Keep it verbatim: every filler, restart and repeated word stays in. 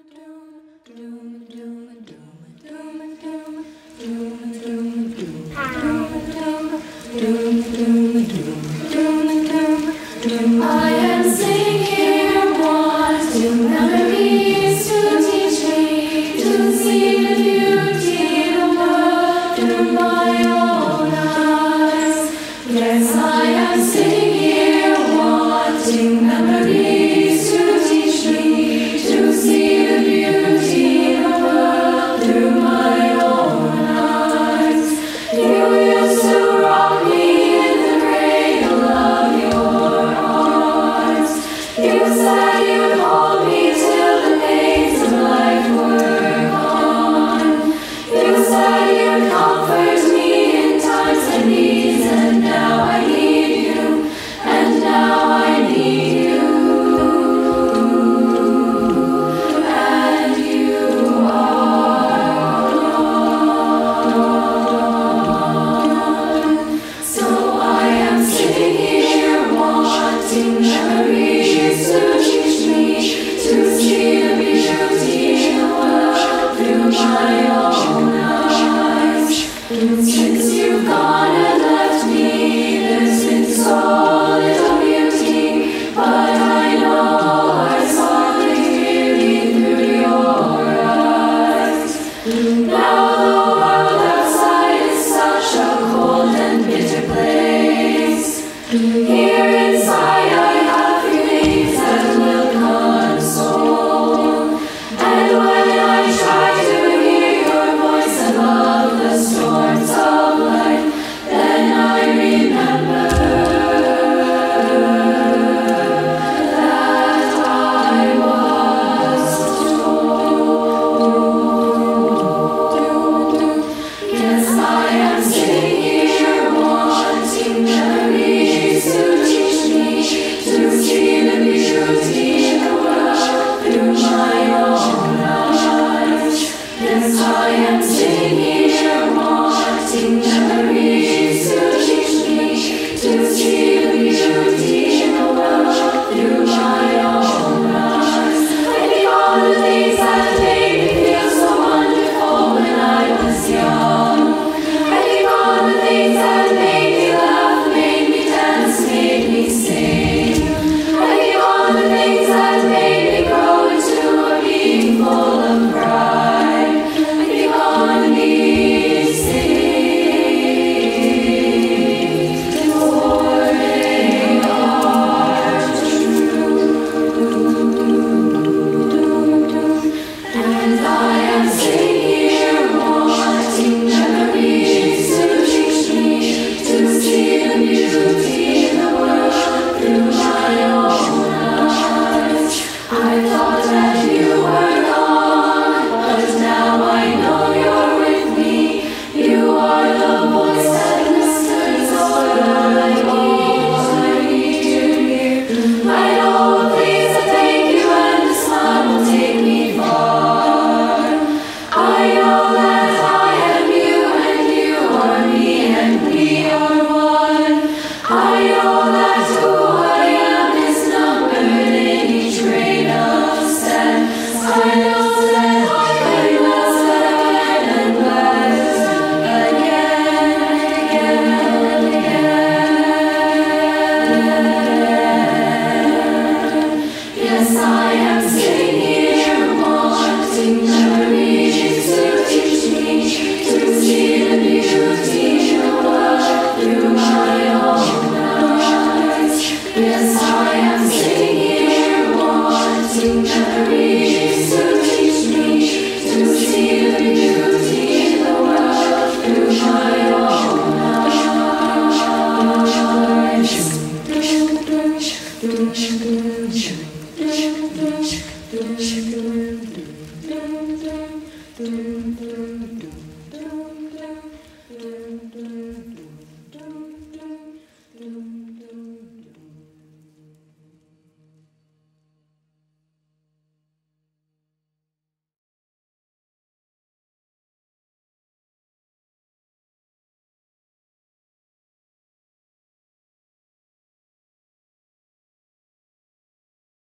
I am sitting here wanting memories to teach me to see the beauty of the world through my own eyes. Yes, I am sitting here wanting memories to teach me to see the beauty of the world through my own eyes. You used to rock me in the cradle of your arms. You said you'd hold me till the pains of life were gone. You said you'd comfort me in times of need, and now I need you, and now I need you, and you are gone. So I am sitting here wanting memories to teach me to see the beauty in the world through my own eyes. Since you've gone and left me, there's been so little beauty, but I know I saw the beauty through your eyes. Now the world outside is such a cold and bitter place. Here inside I have feelings that will console. And when I try to hear your voice above the storms of life, then I remember that I was told. Yes, I am sitting here wanting memories to teach me to see the beauty in the world through my own eyes. Yes, I am sitting here wanting memories to teach me to see the beauty in the world through my own eyes. I think all the things that made me feel so wonderful when I was young. I think all the things that made me laugh, made me dance, made me sing. I think all the things that made me grow into a being full of pride. I think on these things, for they are true. And I am sitting here wanting memories to teach me to see the beauty in the world through my own eyes. I thought that you were gone, but now I know you're with me. You are the voice that whispers all I need to hear. I know a place that take you and a smile will take me far. I know that I am you and you are me and we are one. I know that who I am is numbered in each grain of sand. I know that I will step again and bless again and again. Yes, I am sitting here wanting memories to teach me to see the beauty in the world through my own eyes. Yes, I am sitting here wanting memories to teach me to see the beauty in the world through my own eyes.